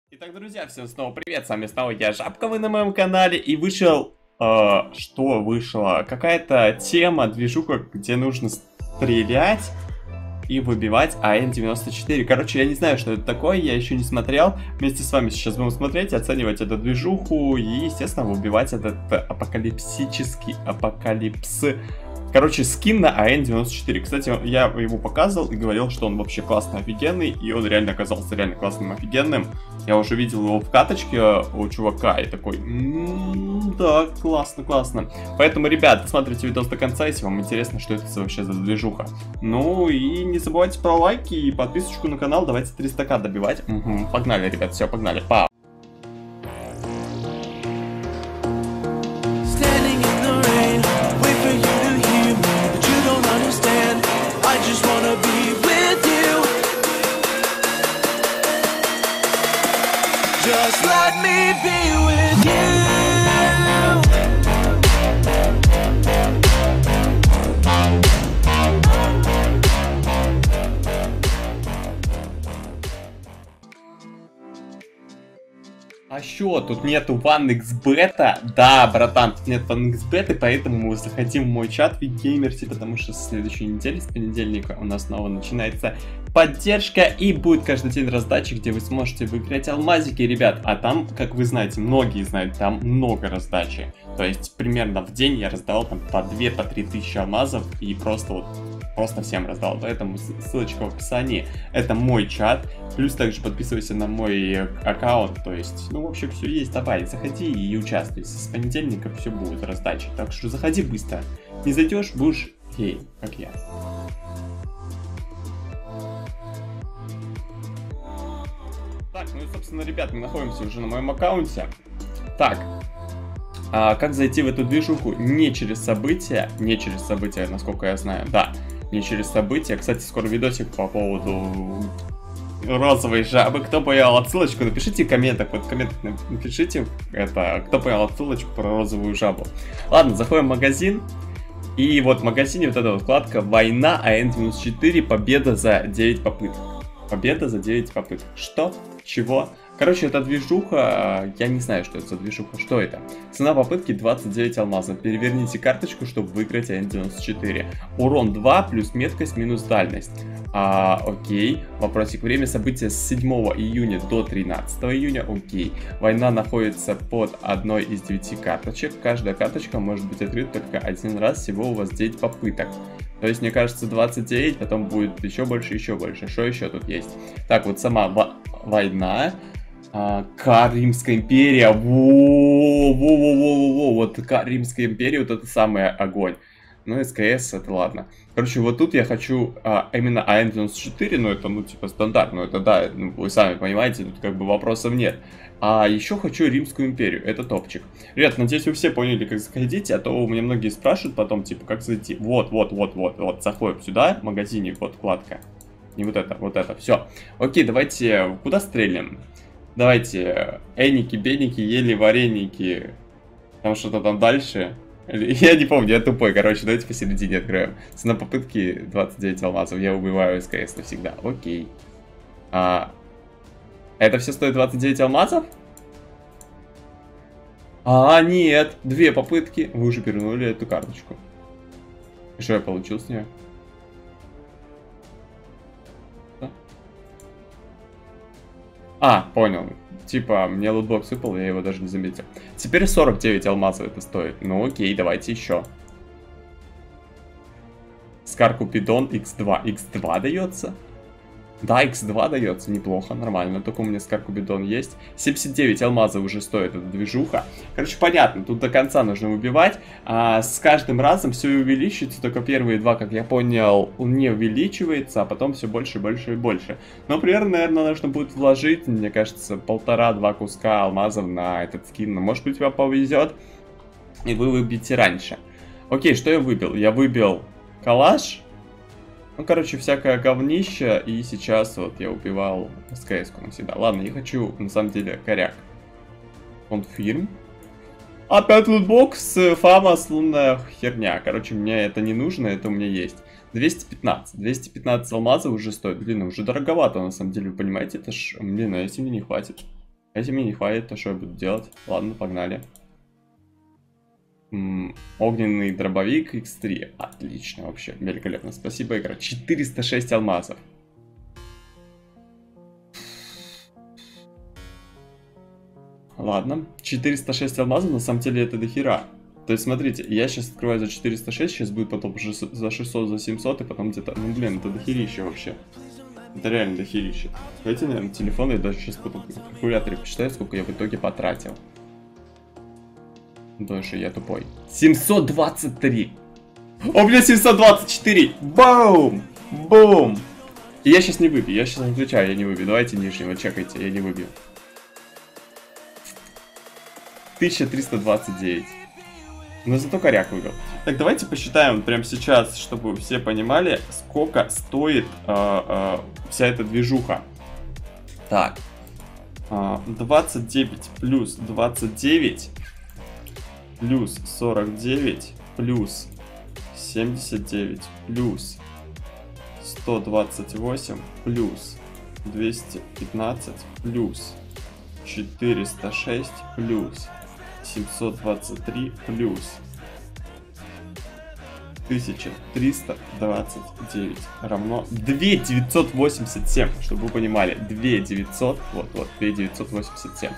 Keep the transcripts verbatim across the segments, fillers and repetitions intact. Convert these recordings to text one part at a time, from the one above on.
Итак, друзья, всем снова привет, с вами снова я, Жабка, вы на моем канале, и вышел, э, что вышло? Какая-то тема, движуха, где нужно стрелять и выбивать А Н девяносто четыре. Короче, я не знаю, что это такое, я еще не смотрел. Вместе с вами сейчас будем смотреть, оценивать эту движуху и, естественно, выбивать этот апокалипсический апокалипс. Короче, скин на А Н девяносто четыре. Кстати, я его показывал и говорил, что он вообще классный, офигенный. И он реально оказался реально классным, офигенным. Я уже видел его в каточке у чувака и такой, м-м, да, классно, классно. Поэтому, ребят, смотрите видос до конца, если вам интересно, что это вообще за движуха. Ну и не забывайте про лайки и подписочку на канал. Давайте триста ка добивать. Угу, погнали, ребят, все, погнали. Па. Just let me be with you. А что, тут нету ван икс бета? Да, братан, тут нет ван икс бета, поэтому мы заходим в мой чат VGamersi, потому что с следующей недели, с понедельника, у нас снова начинается поддержка, и будет каждый день раздачи, где вы сможете выиграть алмазики, ребят. А там, как вы знаете, многие знают, там много раздачи. То есть, примерно в день я раздавал там по две, по три тысячи алмазов, и просто вот, просто всем раздал. Поэтому ссылочка в описании. Это мой чат. Плюс также подписывайся на мой аккаунт. То есть, ну, в общем, все есть. Давай, заходи и участвуй. С понедельника все будет раздачи. Так что заходи быстро. Не зайдешь, будешь феей, как я. Так, ну и, собственно, ребят, мы находимся уже на моем аккаунте. Так, а как зайти в эту движуху? Не через события, не через события, насколько я знаю, да, не через события. Кстати, скоро видосик по поводу розовой жабы. Кто понял отсылочку, напишите в комментах, вот в комментах напишите, это, кто понял отсылочку про розовую жабу. Ладно, заходим в магазин. И вот в магазине вот эта вот вкладка «Война А Н девяносто четыре. Победа за девять попыток». Победа за девять попыток. Что? Чего? Короче, это движуха, я не знаю, что это за движуха, что это? Цена попытки двадцать девять алмазов. Переверните карточку, чтобы выиграть А Н девяносто четыре. Урон два плюс меткость минус дальность. А, окей. Вопросик. Время события с седьмого июня до тринадцатого июня. Окей. Война находится под одной из девяти карточек. Каждая карточка может быть открыта только один раз. Всего у вас девять попыток. То есть, мне кажется, двадцать девять, потом будет еще больше, еще больше. Что еще тут есть? Так, вот сама война. А, К Римская империя. Во-во-во-во-во. Вот К Римская империя, вот это самый огонь. Ну, С К С, это ладно. Короче, вот тут я хочу а, именно А Н девяносто четыре, ну, это, ну, типа, стандарт, ну, это, да, ну, вы сами понимаете, тут как бы вопросов нет. А еще хочу Римскую империю, это топчик. Ребят, надеюсь, вы все поняли, как заходить, а то у меня многие спрашивают потом, типа, как зайти. Вот, вот, вот, вот, вот, заходим сюда, в магазине, вот, вкладка. Не вот это, вот это, все. Окей, давайте, куда стрелим? Давайте, эники, беники, ели вареники, там что-то там дальше. Я не помню, я тупой, короче, давайте посередине откроем. Цена попытки двадцать девять алмазов, я убиваю С К С навсегда, окей. А, это все стоит двадцать девять алмазов? А, нет, две попытки, вы уже перевернули эту карточку. И что я получил с нее? А, понял. Типа, мне лутбокс выпал, я его даже не заметил. Теперь сорок девять алмазов это стоит. Ну окей, давайте еще. Скар Купидон икс два. икс два дается? Да, икс два дается, неплохо, нормально. Только у меня Скар Купидон есть. семьдесят девять алмазов уже стоит эта движуха. Короче, понятно, тут до конца нужно выбивать. А с каждым разом все увеличивается. Только первые два, как я понял, он не увеличивается, а потом все больше, больше и больше. Но примерно, наверное, нужно будет вложить, мне кажется, полтора-два куска алмазов на этот скин. Но, может быть, вам повезет, и вы выбьете раньше. Окей, что я выбил? Я выбил калаш. Ну, короче, всякое говнище, и сейчас вот я убивал С К С-ку навсегда. Ладно, я хочу, на самом деле, коряк. Конфирм. Опять лутбокс, фамас, лунная херня. Короче, мне это не нужно, это у меня есть. двести пятнадцать. двести пятнадцать алмазов уже стоит. Блин, уже дороговато, на самом деле, вы понимаете? Это ж, блин, а если мне не хватит? Если мне не хватит, то что я буду делать? Ладно, погнали. М-м, огненный дробовик икс три. Отлично, вообще, великолепно. Спасибо, игра. четыреста шесть алмазов. Ладно, четыреста шесть алмазов, на самом деле это дохера. То есть, смотрите, я сейчас открываю за четыреста шесть, сейчас будет потом за шестьсот, за семьсот, и потом где-то... Ну, блин, это дохерище вообще. Это реально дохерище. Давайте, наверное, телефон, я даже сейчас потом в калькуляторе посчитаю, сколько я в итоге потратил. Потому что я тупой. семьсот двадцать три! О, блин, семьсот двадцать четыре! Бум! Бум! И я сейчас не выбью, я сейчас отвечаю, я не выбью. Давайте нижнего, чекайте, я не выбью. тысяча триста двадцать девять. Но зато коряк выбил. Так, давайте посчитаем прямо сейчас, чтобы все понимали, сколько стоит э, э, вся эта движуха. Так. Э, двадцать девять плюс двадцать девять плюс сорок девять плюс семьдесят девять плюс сто двадцать восемь плюс двести пятнадцать плюс четыреста шесть плюс семьсот двадцать три плюс тысяча триста двадцать девять равно две тысячи девятьсот восемьдесят семь, чтобы вы понимали, две тысячи девятьсот, вот, вот, две тысячи девятьсот восемьдесят семь.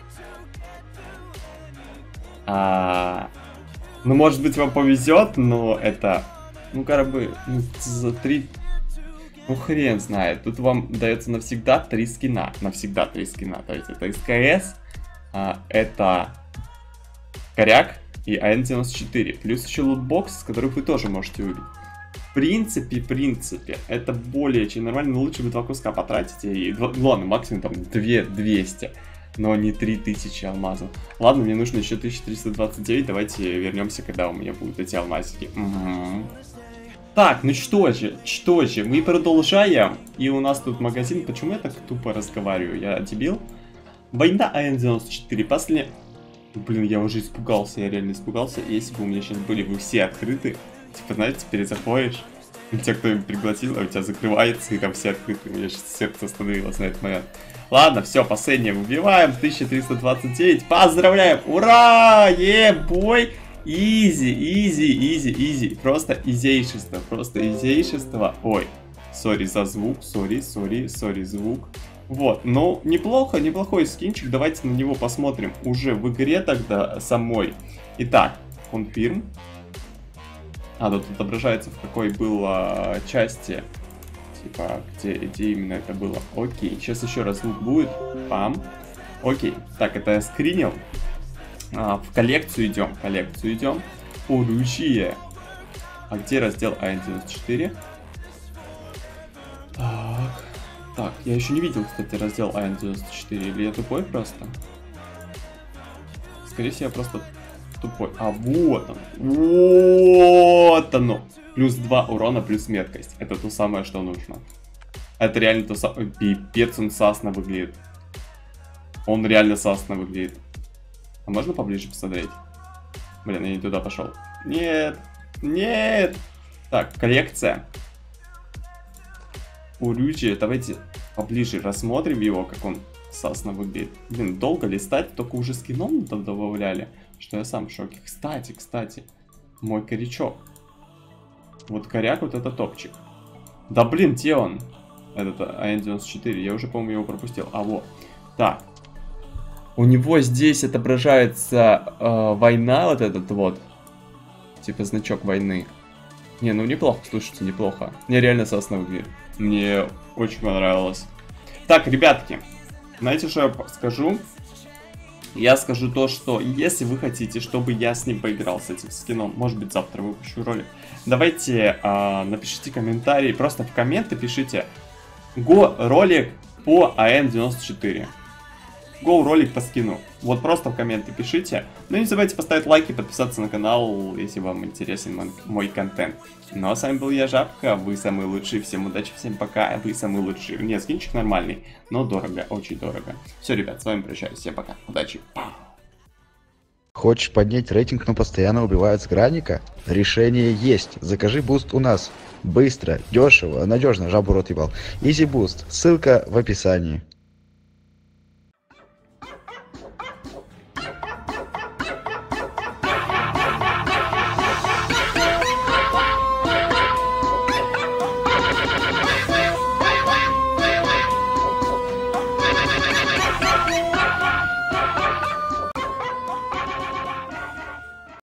А, ну, может быть, вам повезет, но это, ну, как бы, ну, за три, ну, хрен знает, тут вам дается навсегда три скина, навсегда три скина, то есть это СКС, а, это коряк и АН девяносто четыре. Плюс еще лутбокс, с которых вы тоже можете убить. В принципе, в принципе, это более чем нормально, но лучше вы два куска потратите. И, ладно, максимум там две тысячи двести, но не три тысячи алмазов. Ладно, мне нужно еще тысяча триста двадцать девять, давайте вернемся, когда у меня будут эти алмазики. Угу. Так, ну что же, что же, мы продолжаем. И у нас тут магазин. Почему я так тупо разговариваю? Я дебил? Война АН девяносто четыре. После... Блин, я уже испугался, я реально испугался. Если бы у меня сейчас были бы все открыты, типа, знаете, теперь заходишь, и тебя кто-нибудь пригласил, а у тебя закрывается, и там все открыты. У меня сейчас сердце остановилось на этот момент. Ладно, все, последнее выбиваем. тысяча триста двадцать девять. Поздравляем! Ура! Е-бой! Изи, изи, изи, изи. Просто изейшество, просто изейшество. Ой, сори за звук, сори, сори, сори звук. Вот, ну, неплохо, неплохой скинчик. Давайте на него посмотрим уже в игре тогда самой. Итак, confirm. А, тут отображается, в какой было части. Типа, где, где именно это было. Окей, сейчас еще раз звук будет. Пам. Окей, так, это я скринил. А, в коллекцию идем, в коллекцию идем. Оружие. А где раздел АН девяносто четыре? Так. Так, я еще не видел, кстати, раздел АН девяносто четыре. Или я тупой просто? Скорее всего, я просто тупой. А вот он. Вот оно. Плюс два урона, плюс меткость. Это то самое, что нужно. Это реально то самое. Пипец, он сасно выглядит. Он реально сасно выглядит. А можно поближе посмотреть? Блин, я не туда пошел. Нет. Нет. Так, коллекция. Оружие, давайте поближе рассмотрим его, как он сасно выглядит. Блин, долго листать, только уже скином там добавляли, что я сам в шоке. Кстати, кстати, мой корячок. Вот коряк, вот это топчик. Да блин, где он? Этот АН девяносто четыре, я уже, по-моему, его пропустил. А вот, так. У него здесь отображается э, война, вот этот вот. Типа значок войны. Не, ну неплохо, слушайте, неплохо. Мне реально сасно выглядит. Мне очень понравилось. Так, ребятки, знаете, что я скажу? Я скажу то, что если вы хотите, чтобы я с ним поиграл, с этим скином, может быть, завтра выпущу ролик, давайте а, напишите комментарий, просто в комменты пишите го ролик по АН девяносто четыре. Go ролик по скину. Вот просто в комменты пишите. Ну и не забывайте поставить лайк и подписаться на канал, если вам интересен мой, мой контент. Ну а с вами был я, Жабка, вы самые лучшие, всем удачи, всем пока, вы самые лучшие. Нет, скинчик нормальный, но дорого, очень дорого. Все, ребят, с вами прощаюсь, всем пока, удачи. Хочешь поднять рейтинг, но постоянно убивают с граника? Решение есть. Закажи буст у нас. Быстро, дешево, надежно, жабу рот ебал. Изи буст. Ссылка в описании.